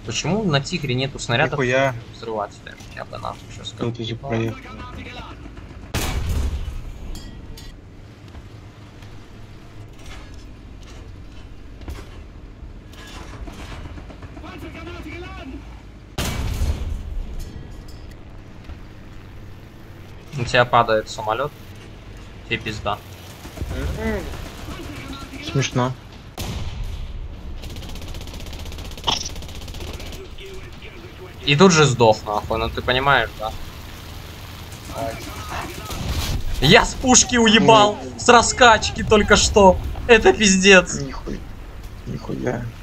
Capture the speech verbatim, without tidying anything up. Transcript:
Почему на Тигре нету снарядов Нихуя. взрывателя? Я бы нам сейчас Кто ты же проехал? У тебя падает самолет. Тебе пизда. Смешно. И тут же сдох, нахуй, ну ты понимаешь, да? Я с пушки уебал! С раскачки только что! Это пиздец! Нихуя. Нихуя.